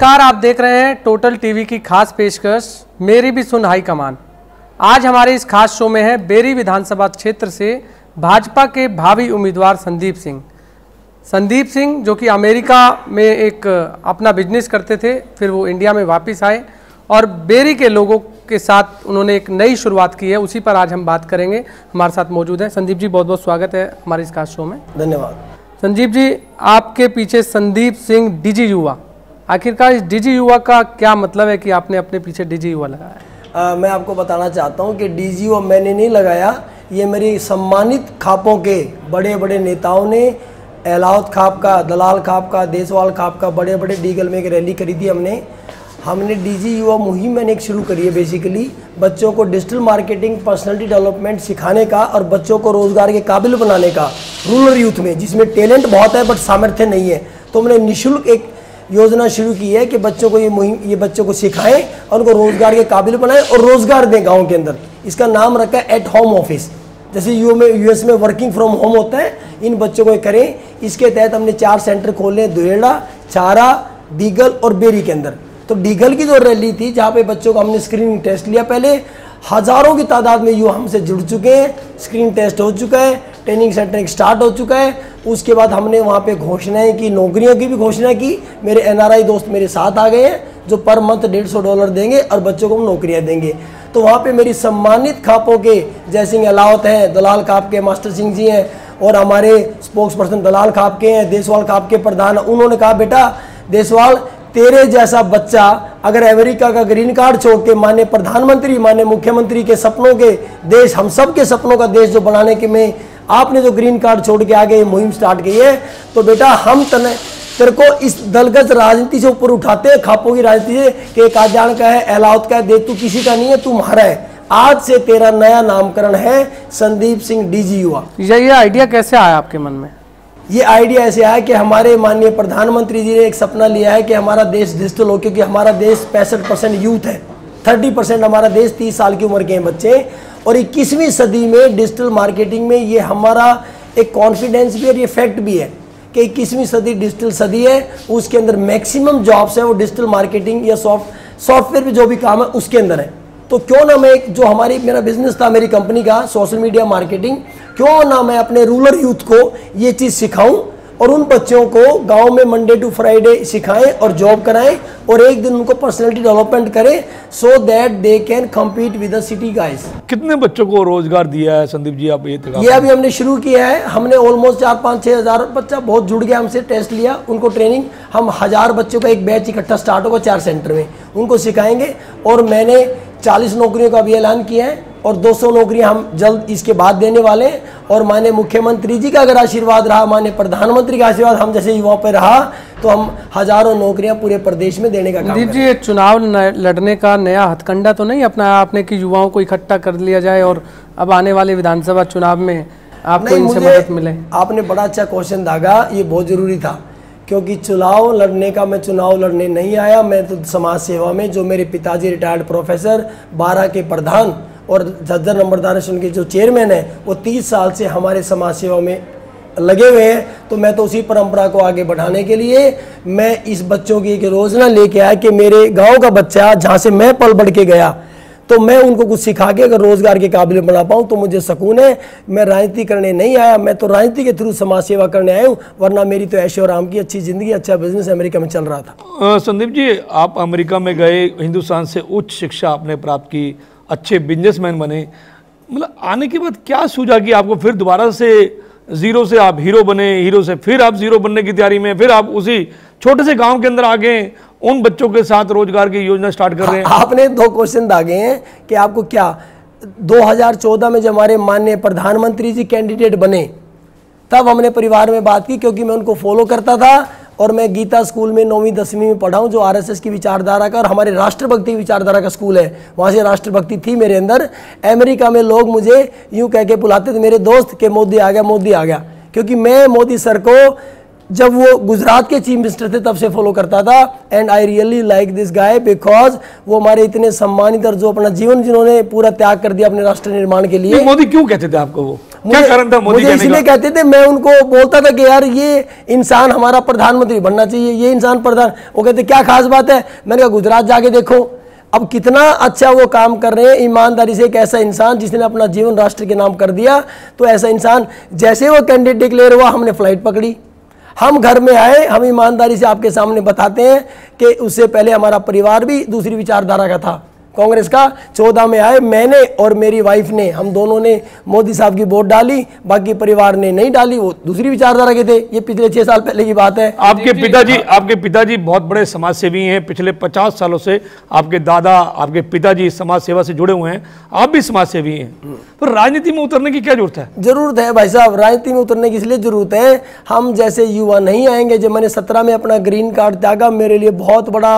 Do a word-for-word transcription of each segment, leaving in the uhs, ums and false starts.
नमस्कार, आप देख रहे हैं टोटल टीवी की खास पेशकश मेरी भी सुन हाई कमान। आज हमारे इस खास शो में है बेरी विधानसभा क्षेत्र से भाजपा के भावी उम्मीदवार संदीप सिंह। संदीप सिंह जो कि अमेरिका में एक अपना बिजनेस करते थे, फिर वो इंडिया में वापस आए और बेरी के लोगों के साथ उन्होंने एक नई शुरुआत की है, उसी पर आज हम बात करेंगे। हमारे साथ मौजूद है संदीप जी, बहुत बहुत स्वागत है हमारे इस खास शो में। धन्यवाद। संदीप जी, आपके पीछे संदीप सिंह डीजी युवा, आखिरकार इस डीजी युवा का क्या मतलब है कि आपने अपने पीछे डीजी युवा लगाया है? मैं आपको बताना चाहता हूं कि डीजी युवा मैंने नहीं लगाया, ये मेरी सम्मानित खापों के बड़े बड़े नेताओं ने, एलाउत खाप का, दलाल खाप का, देसवाल खाप का, बड़े बड़े डीगल में एक रैली खरीदी हमने हमने डीजी युवा मुहिम मैंने एक शुरू करी है। बेसिकली बच्चों को डिजिटल मार्केटिंग, पर्सनालिटी डेवलपमेंट सिखाने का और बच्चों को रोजगार के काबिल बनाने का, रूरल यूथ में जिसमें टैलेंट बहुत है बट सामर्थ्य नहीं है, तो हमने निःशुल्क एक योजना शुरू की है कि बच्चों को ये मुहिम ये बच्चों को सिखाएं और उनको रोजगार के काबिल बनाएं और रोजगार दें गाँव के अंदर। इसका नाम रखा है एट होम ऑफिस। जैसे यू में यूएस में वर्किंग फ्रॉम होम होता है, इन बच्चों को करें। इसके तहत हमने चार सेंटर खोले, दुहेड़ा, चारा, डीगल और बेरी के अंदर। तो डीगल की जो रैली थी जहाँ पे बच्चों को हमने स्क्रीनिंग टेस्ट लिया, पहले हजारों की तादाद में युवा हमसे जुड़ चुके हैं, स्क्रीन टेस्ट हो चुका है, ट्रेनिंग सेंटर स्टार्ट हो चुका है। उसके बाद हमने वहाँ पे घोषणाएं की, नौकरियों की भी घोषणा की। मेरे एनआरआई दोस्त मेरे साथ आ गए हैं जो पर मंथ डेढ़ सौ डॉलर देंगे और बच्चों को हम नौकरियाँ देंगे। तो वहाँ पे मेरी सम्मानित खापों के जयसिंह अलावत हैं, दलाल खाप के मास्टर सिंह जी हैं और हमारे स्पोक्स पर्सन दलाल खाप के हैं, देसवाल खाप के प्रधान। उन्होंने कहा बेटा देसवाल, तेरे जैसा बच्चा अगर अमेरिका का ग्रीन कार्ड छोड़ के माननीय प्रधानमंत्री, माननीय मुख्यमंत्री के सपनों के देश, हम सब के सपनों का देश जो बनाने के में आपने जो ग्रीन कार्ड छोड़ के आगे मुहिम स्टार्ट की है, तो बेटा हम तने तेरे को इस दलगत राजनीति से ऊपर उठाते हैं, खापों की राजनीति से कि एक आजान का है, एलाउत का है, दे तू किसी का नहीं है, तू हमारा है। आज से तेरा नया नामकरण है संदीप सिंह डीजी युवा। ये आइडिया कैसे आया आपके मन में? ये आइडिया ऐसे आया कि हमारे माननीय प्रधानमंत्री जी ने एक सपना लिया है कि हमारा देश डिजिटल हो, क्योंकि हमारा देश पैंसठ परसेंट यूथ है, तीस परसेंट हमारा देश तीस साल की उम्र के हैं बच्चे, और इक्कीसवीं सदी में डिजिटल मार्केटिंग में ये हमारा एक कॉन्फिडेंस भी और ये फैक्ट भी है कि इक्कीसवीं सदी डिजिटल सदी है। उसके अंदर मैक्सिमम जॉब्स है वो डिजिटल मार्केटिंग या सॉफ्ट सॉफ्टवेयर पे जो भी काम है उसके अंदर है। तो क्यों ना मैं, जो हमारी मेरा बिजनेस था मेरी कंपनी का सोशल मीडिया मार्केटिंग, क्यों ना मैं अपने रूरल यूथ को ये चीज़ सिखाऊं और उन बच्चों को गांव में मंडे टू फ्राइडे सिखाएं और जॉब कराएं और एक दिन उनको पर्सनालिटी डेवलपमेंट करें, so that they can compete with the city guys. कितने बच्चों को रोजगार दिया है संदीप जी आप? ये ये अभी हमने शुरू किया है, हमने ऑलमोस्ट चार पाँच छः हज़ार बच्चा बहुत जुड़ गया हमसे, टेस्ट लिया, उनको ट्रेनिंग, हम हज़ार बच्चों का एक बैच इकट्ठा स्टार्ट होगा चार सेंटर में, उनको सिखाएंगे। और मैंने चालीस नौकरियों का भी ऐलान किया है और दो सौ नौकरियां हम जल्द इसके बाद देने वाले हैं। और माननीय मुख्यमंत्री जी का अगर आशीर्वाद रहा, माननीय प्रधानमंत्री का आशीर्वाद हम जैसे युवाओं पर रहा, तो हम हजारों नौकरियां पूरे प्रदेश में देने का काम संदीप जी, चुनाव लड़ने का नया हथकंडा तो नहीं अपनाया आपने कि युवाओं को इकट्ठा कर लिया जाए और अब आने वाले विधानसभा चुनाव में आपको इनसे मदद मिले? आपने बड़ा अच्छा क्वेश्चन दागा, ये बहुत जरूरी था, क्योंकि चुनाव लड़ने का मैं चुनाव लड़ने नहीं आया। मैं तो समाज सेवा में, जो मेरे पिताजी रिटायर्ड प्रोफेसर, बारह के प्रधान और झज्जर नंबरदार के जो चेयरमैन है, वो तीस साल से हमारे समाज सेवा में लगे हुए हैं। तो मैं तो उसी परंपरा को आगे बढ़ाने के लिए मैं इस बच्चों की एक योजना लेके आया कि मेरे गाँव का बच्चा जहाँ से मैं पल बढ़ के गया, तो मैं उनको कुछ सिखा के अगर रोजगार के काबिल बना पाऊँ तो मुझे सुकून है। मैं राजनीति करने नहीं आया, मैं तो राजनीति के थ्रू समाज सेवा करने आया हूँ, वरना मेरी तो ऐशो आराम की अच्छी जिंदगी, अच्छा बिजनेस अमेरिका में चल रहा था। संदीप जी, आप अमेरिका में गए, हिंदुस्तान से उच्च शिक्षा आपने प्राप्त की, अच्छे बिजनेसमैन बने, मतलब आने के बाद क्या सूझा कि आपको फिर दोबारा से जीरो से आप हीरो बने, हीरो से फिर आप जीरो बनने की तैयारी में, फिर आप उसी छोटे से गांव के अंदर आ गए, उन बच्चों के साथ रोजगार की योजना स्टार्ट कर रहे हैं? आपने दो क्वेश्चन दागे हैं कि आपको क्या, दो हज़ार चौदह में जब हमारे माननीय प्रधानमंत्री जी कैंडिडेट बने, तब हमने परिवार में बात की, क्योंकि मैं उनको फॉलो करता था और मैं गीता स्कूल में नौवीं दसवीं में पढ़ा हूँ, जो आरएसएस की विचारधारा का और हमारे राष्ट्रभक्ति विचारधारा का स्कूल है, वहाँ से राष्ट्रभक्ति थी मेरे अंदर। अमेरिका में लोग मुझे यूँ कह के बुलाते थे मेरे दोस्त के मोदी आ गया, मोदी आ गया, क्योंकि मैं मोदी सर को जब वो गुजरात के चीफ मिनिस्टर थे तब से फॉलो करता था। And I really like this guy because वो हमारे इतने सम्मानित और जो अपना जीवन जिन्होंने पूरा त्याग कर दिया अपने राष्ट्र निर्माण के लिए। मोदी क्यों कहते थे आपको? वो क्या कारण था मोदी मुझे इसलिए कहते थे, मैं उनको बोलता था कि यार ये इंसान हमारा प्रधानमंत्री बनना चाहिए, ये इंसान प्रधान। वो कहते क्या खास बात है? मैंने कहा गुजरात जाके देखो, अब कितना अच्छा वो काम कर रहे हैं ईमानदारी से। एक ऐसा इंसान जिसने अपना जीवन राष्ट्र के नाम कर दिया, तो ऐसा इंसान जैसे वो कैंडिडेट डिक्लेयर हुआ, हमने फ्लाइट पकड़ी, हम घर में आए, हम ईमानदारी से आपके सामने बताते हैं कि उससे पहले हमारा परिवार भी दूसरी विचारधारा का था, कांग्रेस का। चौदह में आए, मैंने और मेरी वाइफ ने, हम दोनों ने मोदी साहब की वोट डाली, बाकी परिवार ने नहीं डाली, वो दूसरी विचारधारा के थे। ये पिछले छह साल पहले की बात है। आपके पिताजी आपके पिताजी बहुत बड़े समाज सेवी हैं, पिछले पचास सालों से आपके दादा, आपके पिताजी समाज सेवा से जुड़े हुए हैं, आप भी समाज सेवी हैं, तो राजनीति में उतरने की क्या जरूरत है? जरूरत है भाई साहब, राजनीति में उतरने की इसलिए जरूरत है, हम जैसे युवा नहीं आएंगे। जब मैंने सत्रह में अपना ग्रीन कार्ड त्यागा, मेरे लिए बहुत बड़ा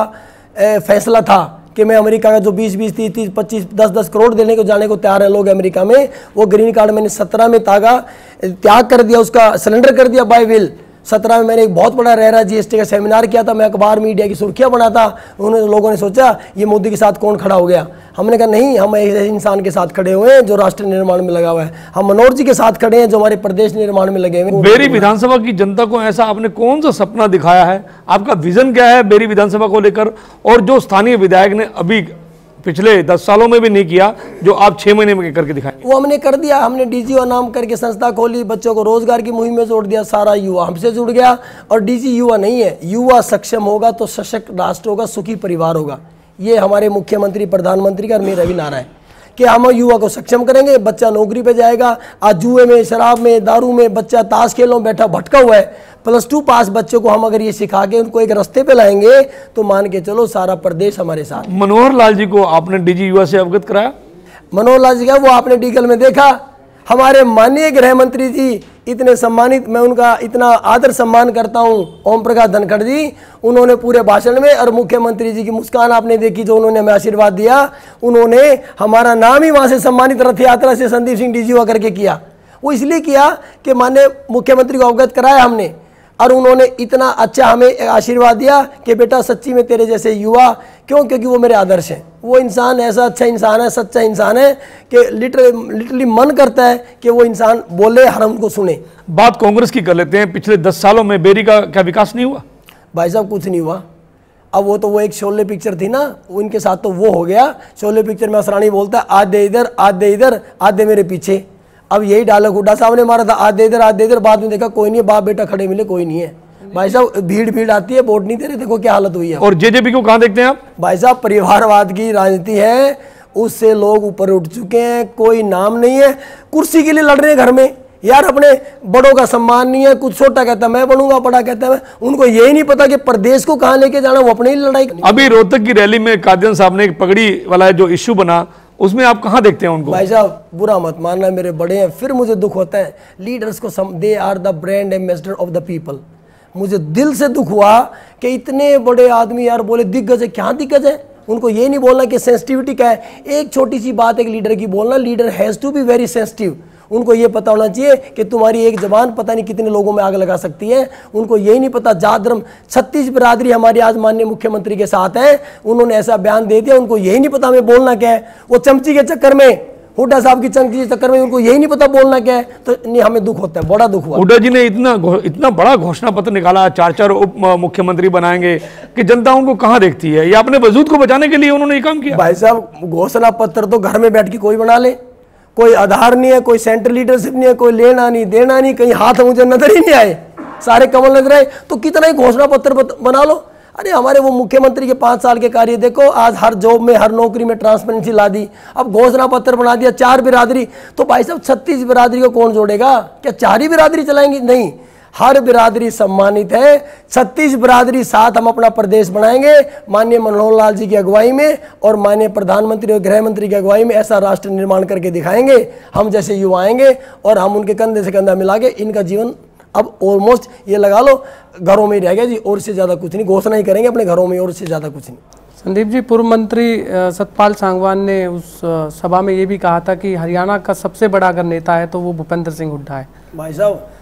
फैसला था कि मैं अमेरिका का जो बीस बीस तीस तीस पच्चीस दस दस करोड़ देने को जाने को तैयार है लोग अमेरिका में, वो ग्रीन कार्ड मैंने सत्रह में तागा त्याग कर दिया, उसका सरेंडर कर दिया बाय विल। सत्रह में मैंने एक बहुत बड़ा रेरा जीएसटी का सेमिनार किया था, मैं अखबार मीडिया की सुर्खियां बनाता। उन्होंने लोगों ने सोचा ये मोदी के साथ कौन खड़ा हो गया। हमने कहा नहीं, हम ऐसे इंसान के साथ खड़े हुए हैं जो राष्ट्र निर्माण में लगा हुआ है। हम मनोहर जी के साथ खड़े हैं जो हमारे प्रदेश निर्माण में लगे हुए हैं। बेरी विधानसभा की जनता को ऐसा आपने कौन सा सपना दिखाया है? आपका विजन क्या है बेरी विधानसभा को लेकर, और जो स्थानीय विधायक ने अभी पिछले दस सालों में भी नहीं किया, जो आप छह महीने में करके दिखाएं? वो हमने कर दिया। हमने डीजी नाम करके संस्था खोली, बच्चों को रोजगार की मुहिम में जोड़ दिया, सारा युवा हमसे जुड़ गया। और डीजी युवा नहीं है, युवा सक्षम होगा तो सशक्त राष्ट्र होगा, सुखी परिवार होगा। ये हमारे मुख्यमंत्री प्रधानमंत्री का और मेरा भी नारा है कि हम युवा को सक्षम करेंगे, बच्चा नौकरी पे जाएगा। आज जुए में, शराब में, दारू में बच्चा ताश खेलों बैठा भटका हुआ है। प्लस टू पास बच्चों को हम अगर ये सिखा के उनको एक रास्ते पे लाएंगे तो मान के चलो सारा प्रदेश हमारे साथ। मनोहर लाल जी को आपने डीजी युवा से अवगत कराया? मनोहर लाल जी का वो आपने डीगल में देखा। हमारे माननीय गृह मंत्री जी इतने सम्मानित, मैं उनका इतना आदर सम्मान करता हूं, ओम प्रकाश धनखड़ जी, उन्होंने पूरे भाषण में, और मुख्यमंत्री जी की मुस्कान आपने देखी जो उन्होंने हमें आशीर्वाद दिया, उन्होंने हमारा नाम ही वहां से सम्मानित रथ यात्रा से संदीप सिंह डीजी हुआ करके किया। वो इसलिए किया कि माननीय मुख्यमंत्री को अवगत कराया हमने, और उन्होंने इतना अच्छा हमें आशीर्वाद दिया कि बेटा सच्ची में तेरे जैसे युवा, क्यों? क्योंकि वो मेरे आदर्श हैं। वो इंसान ऐसा अच्छा इंसान है, सच्चा इंसान है कि लिटरली लिटरली मन करता है कि वो इंसान बोले, हर उनको सुने। बात कांग्रेस की कर लेते हैं। पिछले दस सालों में बेरी का क्या विकास नहीं हुआ? भाई साहब कुछ नहीं हुआ। अब वो तो वो एक शोले पिक्चर थी ना, उनके साथ तो वो हो गया। शोले पिक्चर में असरानी बोलता है आज दे इधर, आज दे इधर, आज दे मेरे पीछे। अब यही डायलॉग हुड्डा साहब ने मारा था, आज दे इधर, आज दे इधर। बाद में देखा कोई नहीं है, बाप बेटा खड़े मिले, कोई नहीं है। भाई साहब भीड़ भीड़ आती है, वोट नहीं दे रहे, देखो क्या हालत हुई है। और जेजेपी को कहां देखते हैं आप? भाई साहब परिवारवाद की राजनीति है, उससे लोग ऊपर उठ चुके हैं, कोई नाम नहीं है। कुर्सी के लिए लड़ रहे हैं घर में यार, अपने बड़ों का सम्मान नहीं है। कुछ छोटा कहता है मैं बनूंगा, बड़ा कहता है मैं। उनको यही नहीं पता कि प्रदेश को कहां लेके जाना, वो अपने ही लड़ाई। अभी रोहतक की रैली में कादियान साहब ने एक पगड़ी वाला जो इश्यू बना, उसमें आप कहां देखते हैं उनको? भाई साहब बुरा मत मानना, मेरे बड़े हैं, फिर मुझे दुख होता है। लीडर्स को some, they are the brand ambassador of the people. मुझे दिल से दुख हुआ कि इतने बड़े आदमी यार बोले दिग्गज है। क्या दिग्गज है? उनको ये नहीं बोलना कि सेंसिटिविटी क्या है। एक छोटी सी बात एक लीडर की बोलना, leader has to be very sensitive. उनको ये पता होना चाहिए कि तुम्हारी एक जबान पता नहीं कितने लोगों में आग लगा सकती है। उनको यही नहीं पता जात धर्म छत्तीस बिरादरी हमारी आज माननीय मुख्यमंत्री के साथ है। उन्होंने ऐसा बयान दे दिया, उनको यही नहीं पता हमें बोलना क्या है। वो चमची के चक्कर में, हुड्डा साहब की चमची के चक्कर में उनको यही नहीं पता बोलना क्या है। तो नहीं, हमें दुख होता है, बड़ा दुख हुआ। हुड्डा जी ने इतना इतना बड़ा घोषणा पत्र निकाला, चार चार उप मुख्यमंत्री बनाएंगे, कि जनता उनको कहां देखती है। ये अपने वजूद को बचाने के लिए उन्होंने ये काम किया। भाई साहब घोषणा पत्र तो घर में बैठ के कोई बना ले, कोई आधार नहीं है, कोई सेंट्रल लीडरशिप नहीं है, कोई लेना नहीं देना नहीं, कहीं हाथ मुझे नजर ही नहीं आए, सारे कमल नजर आए, तो कितना ही घोषणा पत्र बना लो। अरे हमारे वो मुख्यमंत्री के पांच साल के कार्य देखो, आज हर जॉब में, हर नौकरी में ट्रांसपेरेंसी ला दी। अब घोषणा पत्र बना दिया चार बिरादरी, तो भाई साहब छत्तीस बिरादरी को कौन जोड़ेगा? क्या चार ही बिरादरी चलाएंगी? नहीं, हर बिरादरी सम्मानित है। छत्तीस बिरादरी साथ हम अपना प्रदेश बनाएंगे माननीय मनोहर लाल जी की अगुवाई में, और माननीय प्रधानमंत्री और गृह मंत्री की अगुवाई में ऐसा राष्ट्र निर्माण करके दिखाएंगे। हम जैसे युवा आएंगे और हम उनके कंधे से कंधा मिला के इनका जीवन अब ऑलमोस्ट ये लगा लो घरों में ही रह गया जी, और से ज़्यादा कुछ नहीं। घोषणा ही करेंगे अपने घरों में, और से ज़्यादा कुछ नहीं। संदीप जी, पूर्व मंत्री सतपाल सांगवान ने उस सभा में ये भी कहा था कि हरियाणा का सबसे बड़ा अगर नेता है तो वो भूपेंद्र सिंह हुड्डा है। भाई साहब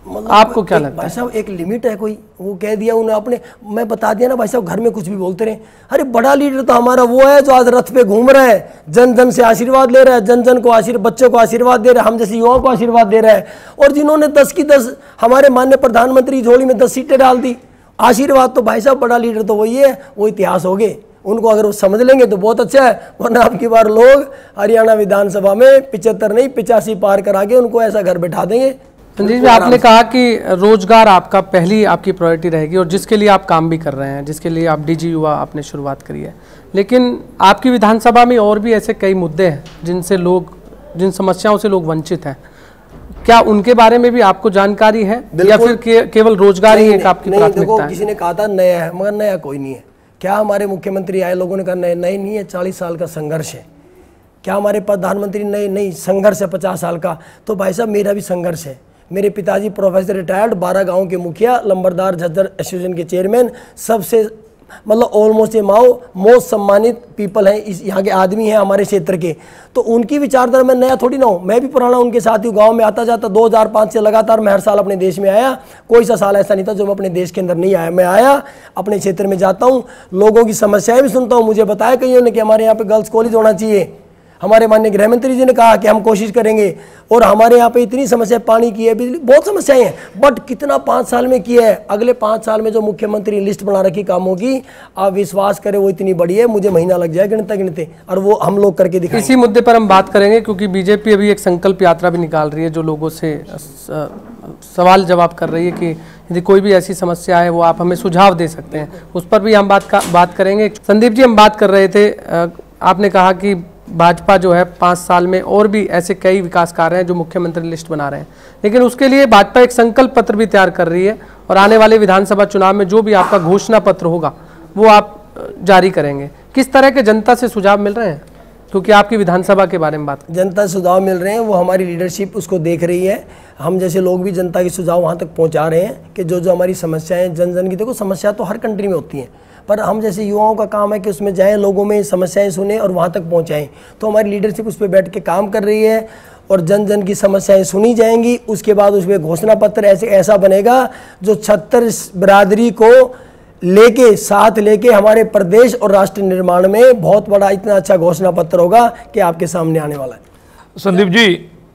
मतलब आपको क्या लगता है? भाई साहब एक लिमिट है, कोई वो कह दिया उन्हें आपने, मैं बता दिया ना भाई साहब, घर में कुछ भी बोलते रहे। अरे बड़ा लीडर तो हमारा वो है जो आज रथ पे घूम रहा है, जन जन से आशीर्वाद ले रहा है, जन जन को आशीर्वाद, बच्चों को आशीर्वाद दे रहा है, हम जैसे युवाओं को आशीर्वाद दे रहा है। और जिन्होंने दस की दस हमारे माननीय प्रधानमंत्री झोली में दस सीटें डाल दी, आशीर्वाद तो भाई साहब बड़ा लीडर तो वही है, वो इतिहास हो गए। उनको अगर वो समझ लेंगे तो बहुत अच्छा है, वरना अब की बार लोग हरियाणा विधानसभा में पिचहत्तर नहीं पिचासी पार करा के उनको ऐसा घर बैठा देंगे। संजीव जी, आपने कहा कि रोजगार आपका पहली आपकी प्रायोरिटी रहेगी और जिसके लिए आप काम भी कर रहे हैं, जिसके लिए आप डीजी युवा आपने शुरुआत करी है, लेकिन आपकी विधानसभा में और भी ऐसे कई मुद्दे हैं जिनसे लोग, जिन समस्याओं से लोग वंचित हैं। क्या उनके बारे में भी आपको जानकारी है या फिर के, केवल रोजगार ही एक आपकी प्राथमिकता है? किसी ने कहा था नया है, मगर नया कोई नहीं है। क्या हमारे मुख्यमंत्री आए, लोगों ने कहा नए नए नहीं है, चालीस साल का संघर्ष है। क्या हमारे प्रधानमंत्री नए नहीं, संघर्ष है पचास साल का। तो भाई साहब मेरा भी संघर्ष है। मेरे पिताजी प्रोफेसर रिटायर्ड, बारह गांव के मुखिया, लंबरदार झज्जर एसोसिएशन के चेयरमैन, सबसे मतलब ऑलमोस्ट ये माओ मोस्ट सम्मानित पीपल हैं, इस यहाँ के आदमी हैं हमारे क्षेत्र के। तो उनकी विचारधारा में नया थोड़ी ना हो, मैं भी पुराना उनके साथ ही गाँव में आता जाता। दो हज़ार पाँच से लगातार मैं हर साल अपने देश में आया, कोई सा साल ऐसा नहीं था जो मैं अपने देश के अंदर नहीं आया। मैं आया, अपने क्षेत्र में जाता हूँ, लोगों की समस्याएं भी सुनता हूँ। मुझे बताया कईयों ने कि हमारे यहाँ पे गर्ल्स कॉलेज होना चाहिए। हमारे माननीय गृह मंत्री जी ने कहा कि हम कोशिश करेंगे। और हमारे यहाँ पे इतनी समस्या, पानी की है, बिजली, बहुत समस्याएं हैं, बट कितना पाँच साल में किया है। अगले पाँच साल में जो मुख्यमंत्री लिस्ट बना रखी कामों की, आप विश्वास करें वो इतनी बड़ी है, मुझे महीना लग जाए गिनते गिनते, और वो हम लोग करके दिखाएंगे। इसी मुद्दे पर हम बात करेंगे क्योंकि बीजेपी अभी एक संकल्प यात्रा भी निकाल रही है जो लोगों से सवाल जवाब कर रही है कि यदि कोई भी ऐसी समस्या है वो आप हमें सुझाव दे सकते हैं, उस पर भी हम बात का बात करेंगे। संदीप जी, हम बात कर रहे थे, आपने कहा कि भाजपा जो है पाँच साल में और भी ऐसे कई विकास कार्य हैं जो मुख्यमंत्री लिस्ट बना रहे हैं, लेकिन उसके लिए भाजपा एक संकल्प पत्र भी तैयार कर रही है और आने वाले विधानसभा चुनाव में जो भी आपका घोषणा पत्र होगा वो आप जारी करेंगे। किस तरह के जनता से सुझाव मिल रहे हैं, क्योंकि आपकी विधानसभा के बारे में बात? जनता से सुझाव मिल रहे हैं, वो हमारी लीडरशिप उसको देख रही है। हम जैसे लोग भी जनता के सुझाव वहाँ तक पहुँचा रहे हैं कि जो जो हमारी समस्याएं, जन जन की, देखो समस्या तो हर कंट्री में होती हैं, पर हम जैसे युवाओं का काम है कि उसमें जाएं, लोगों में समस्याएं सुने और वहाँ तक पहुँचाएं। तो हमारी लीडरशिप उस पर बैठ के काम कर रही है और जन जन की समस्याएं सुनी जाएंगी। उसके बाद उसमें घोषणा पत्र ऐसे ऐसा बनेगा जो छत्तर बिरादरी को लेके साथ लेके हमारे प्रदेश और राष्ट्र निर्माण में बहुत बड़ा इतना अच्छा घोषणा पत्र होगा कि आपके सामने आने वाला है। संदीप जी,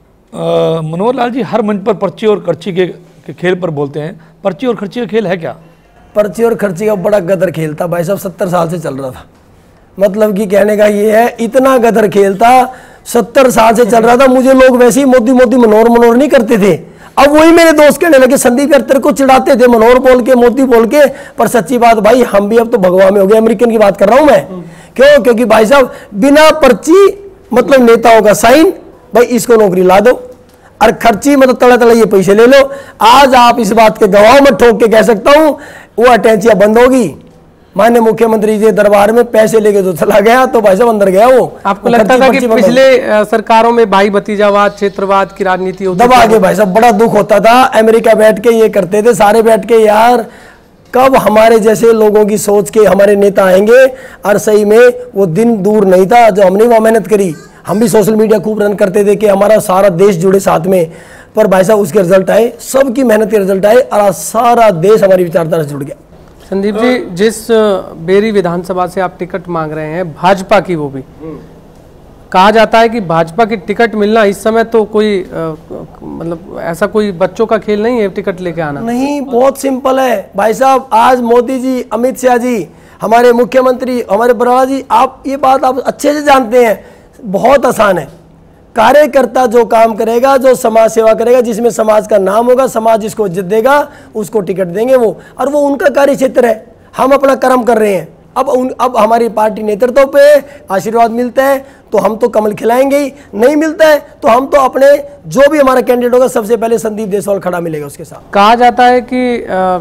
मनोहर लाल जी हर मंच पर पर्ची और खर्ची के, के खेल पर बोलते हैं। पर्ची और खर्ची का खेल है क्या? पर्ची और खर्ची का बड़ा गदर खेल था भाई साहब, सत्तर साल से चल रहा था। मतलब कि कहने का ये है, इतना गदर खेल था, सत्तर साल से चल रहा था। मुझे लोग वैसे ही मोदी मोदी मनोहर मनोहर नहीं करते थे। अब वही मेरे दोस्त कहने लगे, संदीप यार तेरे को चिढ़ाते थे मनोहर बोल के, मोदी बोल के, पर सच्ची बात भाई हम भी अब तो भगवान में हो गए। अमेरिकन की बात कर रहा हूं मैं। क्यों? क्योंकि भाई साहब बिना पर्ची मतलब नेताओं का साइन, भाई इसको नौकरी ला दो, और खर्ची मतलब तड़ा तड़ा ये पैसे ले लो। आज आप इस बात के गवाह में ठोक के कह सकता हूं वो अटैचियां बंद होगी। माननीय मुख्यमंत्री जी दरबार में पैसे लेके जो चला गया तो भाई साहब अंदर गया वो। आपको लगता था कि पिछले सरकारों में भाई भतीजावाद, क्षेत्रवाद की राजनीति दबा के भाई साहब बड़ा दुख होता था। अमेरिका बैठ के ये करते थे सारे बैठ के, यार कब हमारे जैसे लोगों की सोच के हमारे नेता आएंगे। और सही में वो दिन दूर नहीं था जो हमने वहां मेहनत करी। हम भी सोशल मीडिया खूब रन करते थे कि हमारा सारा देश जुड़े साथ में, पर भाई साहब उसके रिजल्ट आए, सबकी मेहनत के रिजल्ट आए और सारा देश हमारी विचारधारा से जुड़ गया। संदीप जी, जिस बेरी विधानसभा से आप टिकट मांग रहे हैं भाजपा की, वो भी कहा जाता है कि भाजपा की टिकट मिलना इस समय तो कोई आ, मतलब ऐसा कोई बच्चों का खेल नहीं है टिकट लेके आना। नहीं, बहुत सिंपल है भाई साहब। आज मोदी जी, अमित शाह जी, हमारे मुख्यमंत्री, हमारे बराड़ा जी, आप ये बात आप अच्छे से जानते हैं, बहुत आसान है। कार्यकर्ता जो काम करेगा, जो समाज सेवा करेगा, जिसमें समाज का नाम होगा, समाज जिसको इज्जत देगा उसको टिकट देंगे वो, और वो उनका कार्य क्षेत्र है। हम अपना कर्म कर रहे हैं। अब उन अब हमारी पार्टी नेतृत्व पे आशीर्वाद मिलता है तो हम तो कमल खिलाएंगे ही, नहीं मिलता है तो हम तो अपने जो भी हमारा कैंडिडेट होगा सबसे पहले संदीप देसवाल खड़ा मिलेगा उसके साथ। कहा जाता है कि आ,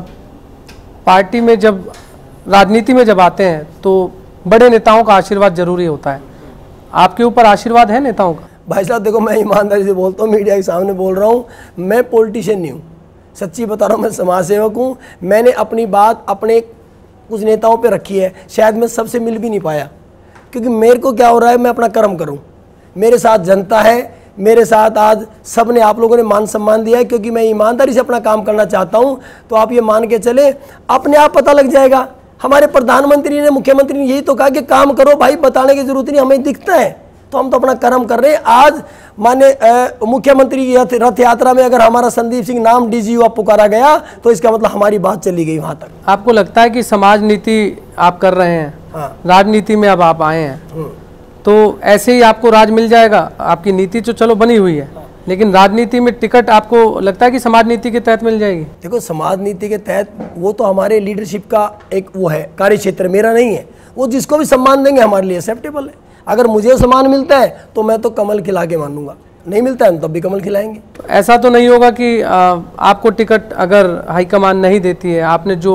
पार्टी में जब राजनीति में जब आते हैं तो बड़े नेताओं का आशीर्वाद जरूरी होता है। आपके ऊपर आशीर्वाद है नेताओं का? भाई साहब देखो, मैं ईमानदारी से बोलता हूँ, मीडिया के सामने बोल रहा हूँ, मैं पॉलिटिशियन नहीं हूँ, सच्ची बता रहा हूँ, मैं समाज सेवक हूँ। मैंने अपनी बात अपने कुछ नेताओं पे रखी है, शायद मैं सबसे मिल भी नहीं पाया, क्योंकि मेरे को क्या हो रहा है, मैं अपना कर्म करूँ। मेरे साथ जनता है, मेरे साथ आज सब ने, आप लोगों ने मान सम्मान दिया है, क्योंकि मैं ईमानदारी से अपना काम करना चाहता हूं। तो आप ये मान के चले, अपने आप पता लग जाएगा। हमारे प्रधानमंत्री ने, मुख्यमंत्री ने यही तो कहा कि काम करो भाई, बताने की जरूरत नहीं, हमें दिखता है, तो हम तो अपना कर्म कर रहे हैं। आज माने मुख्यमंत्री की रथ यात्रा में अगर हमारा संदीप सिंह नाम डीजी युवा पुकारा गया तो इसका मतलब हमारी बात चली गई वहां तक। आपको लगता है कि समाज नीति आप कर रहे हैं, हाँ। राजनीति में अब आप आए हैं, तो ऐसे ही आपको राज मिल जाएगा? आपकी नीति तो चलो बनी हुई है, लेकिन राजनीति में टिकट आपको लगता है कि समाज नीति के तहत मिल जाएगी? देखो, समाज नीति के तहत वो तो हमारे लीडरशिप का एक वो है कार्य क्षेत्र, मेरा नहीं है। वो जिसको भी सम्मान देंगे हमारे लिए एक्सेप्टेबल है। अगर मुझे सम्मान मिलता है तो मैं तो कमल खिला के मानूंगा, नहीं मिलता है तब भी कमल खिलाएंगे। तो ऐसा तो नहीं होगा कि आ, आपको टिकट अगर हाईकमान नहीं देती है, आपने जो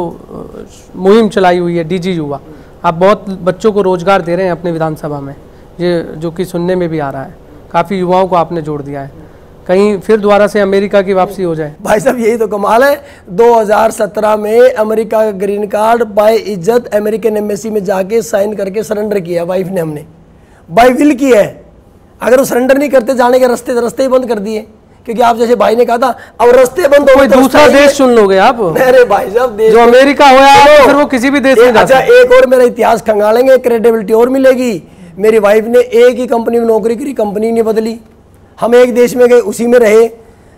मुहिम चलाई हुई है डीजी युवा, आप बहुत बच्चों को रोजगार दे रहे हैं अपने विधानसभा में, ये जो कि सुनने में भी आ रहा है, काफ़ी युवाओं को आपने जोड़ दिया है, कहीं फिर दोबारा से अमेरिका की वापसी हो जाए? भाई साहब, यही तो कमाल है। दो हज़ार सत्रह में अमेरिका का ग्रीन कार्ड बाय इज्जत अमेरिकन एम्बेसी में जाके साइन करके सरेंडर किया वाइफ ने, हमने बाय विल किया है। अगर वो सरेंडर नहीं करते, जाने के रास्ते रास्ते ही बंद कर दिए, क्योंकि आप जैसे भाई ने कहा था अब रास्ते बंद हो कोई गए, दूसरा देश चुन लोगे आप? अरे भाई साहब, जो अमेरिका हुआ है फिर वो किसी भी देश में जा अच्छा, एक और मेरा इतिहास खंगालेंगे, क्रेडिबिलिटी और मिलेगी। मेरी वाइफ ने एक ही कंपनी में नौकरी करी, कंपनी नहीं बदली। हम एक देश में गए, उसी में रहे,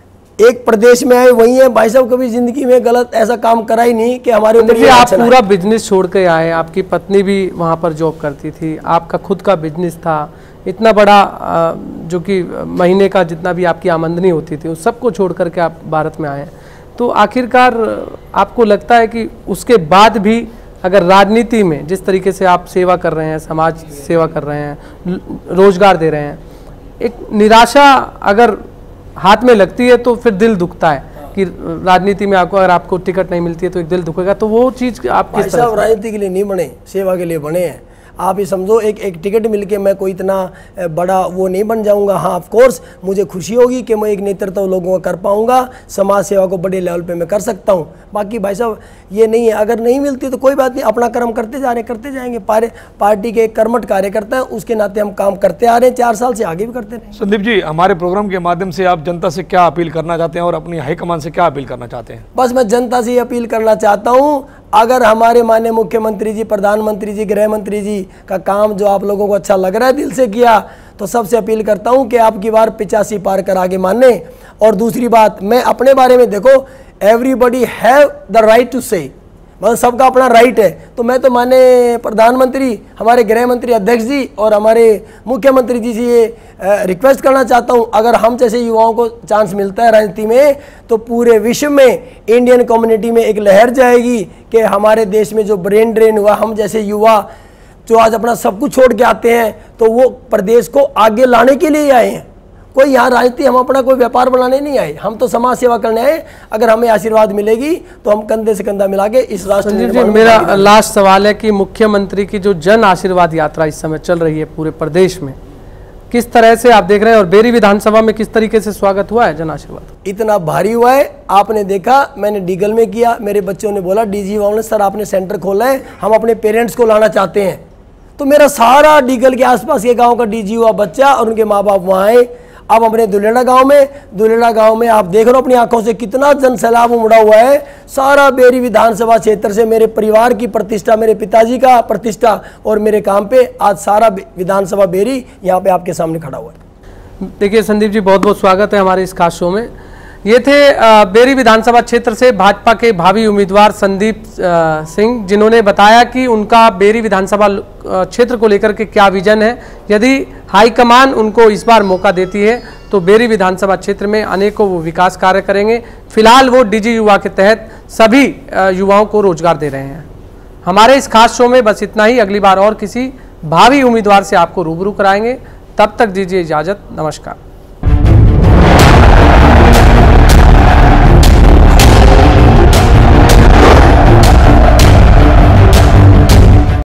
एक प्रदेश में आए, वही है। भाई साहब, कभी जिंदगी में गलत ऐसा काम करा ही नहीं कि हमारे ऊपर ये आप पूरा बिजनेस छोड़ के आए। आपकी पत्नी भी वहाँ पर जॉब करती थी, आपका खुद का बिजनेस था, इतना बड़ा जो कि महीने का जितना भी आपकी आमदनी होती थी उस सबको छोड़ करके आप भारत में आए। तो आखिरकार आपको लगता है कि उसके बाद भी अगर राजनीति में जिस तरीके से आप सेवा कर रहे हैं, समाज सेवा कर रहे हैं, रोजगार दे रहे हैं, एक निराशा अगर हाथ में लगती है तो फिर दिल दुखता है कि राजनीति में आपको अगर आपको टिकट नहीं मिलती है तो एक दिल दुखेगा। तो वो चीज़ आप किस तरह? राजनीति के लिए नहीं बने, सेवा के लिए बने हैं। आप ये समझो, एक एक टिकट मिलके मैं कोई इतना बड़ा वो नहीं बन जाऊंगा। हाँ, ऑफ कोर्स मुझे खुशी होगी कि मैं एक नेतृत्व लोगों का कर पाऊंगा, समाज सेवा को बड़े लेवल पे मैं कर सकता हूँ। बाकी भाई साहब ये नहीं है, अगर नहीं मिलती तो कोई बात नहीं, अपना कर्म करते जा रहे करते जाएंगे। पारे पार्टी के कर्मठ कार्यकर्ता है, उसके नाते हम काम करते आ रहे हैं, चार साल से आगे भी करते रहे। संदीप जी, हमारे प्रोग्राम के माध्यम से आप जनता से क्या अपील करना चाहते हैं और अपनी हाईकमान से क्या अपील करना चाहते हैं? बस मैं जनता से ये अपील करना चाहता हूँ, अगर हमारे माननीय मुख्यमंत्री जी, प्रधानमंत्री जी, गृह मंत्री जी का काम जो आप लोगों को अच्छा लग रहा है, दिल से किया, तो सबसे अपील करता हूं कि आपकी बार पिचासी पार कर आगे माने। और दूसरी बात, मैं अपने बारे में, देखो, everybody have the right to say, मतलब सबका अपना राइट है। तो मैं तो माने प्रधानमंत्री, हमारे गृह मंत्री अध्यक्ष जी और हमारे मुख्यमंत्री जी से ये रिक्वेस्ट करना चाहता हूं, अगर हम जैसे युवाओं को चांस मिलता है राजनीति में तो पूरे विश्व में इंडियन कम्युनिटी में एक लहर जाएगी कि हमारे देश में जो ब्रेन ड्रेन हुआ, हम जैसे युवा जो आज अपना सब कुछ छोड़ के आते हैं तो वो प्रदेश को आगे लाने के लिए आए हैं। कोई यहाँ राजनीति, हम अपना कोई व्यापार बनाने नहीं आए, हम तो समाज सेवा करने आए। अगर हमें आशीर्वाद मिलेगी तो हम कंधे से कंधा मिला के इस राष्ट्र निर्माण में। मेरा लास्ट सवाल है कि मुख्यमंत्री की जो जन आशीर्वाद यात्रा इस समय चल रही है पूरे प्रदेश में, किस तरह से आप देख रहे हैं और बेरी विधानसभा में किस तरीके से स्वागत हुआ है जन आशीर्वाद? इतना भारी हुआ है, आपने देखा, मैंने डीगल में किया, मेरे बच्चों ने बोला डीजी युवाओं ने, सर आपने सेंटर खोला है, हम अपने पेरेंट्स को लाना चाहते हैं। तो मेरा सारा डीगल के आसपास के गांव का डीजी हुआ बच्चा और उनके माँ बाप वहाँ आए। अब अपने दुलेड़ा गांव में, दुलेड़ा गांव में आप देख रहे हो अपनी आंखों से कितना जन सैलाब उमड़ा हुआ है। सारा बेरी विधानसभा क्षेत्र से मेरे परिवार की प्रतिष्ठा, मेरे पिताजी का प्रतिष्ठा और मेरे काम पे आज सारा विधानसभा बेरी यहाँ पे आपके सामने खड़ा हुआ है। देखिए संदीप जी, बहुत बहुत स्वागत है हमारे इस खास शो में। ये थे बेरी विधानसभा क्षेत्र से भाजपा के भावी उम्मीदवार संदीप सिंह, जिन्होंने बताया कि उनका बेरी विधानसभा क्षेत्र को लेकर के क्या विजन है। यदि हाईकमान उनको इस बार मौका देती है तो बेरी विधानसभा क्षेत्र में अनेकों वो विकास कार्य करेंगे। फिलहाल वो डीजी युवा के तहत सभी युवाओं को रोजगार दे रहे हैं। हमारे इस खास शो में बस इतना ही। अगली बार और किसी भावी उम्मीदवार से आपको रूबरू कराएंगे। तब तक दीजिए इजाजत। नमस्कार।